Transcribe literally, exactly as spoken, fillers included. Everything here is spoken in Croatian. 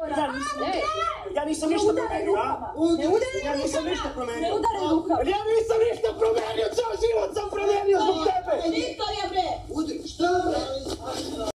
Ja nisam, ja nisam ništa promenio, a? Ne udari Ja nisam ništa promenio. Ne udari rukama. Ja nisam ništa promenio!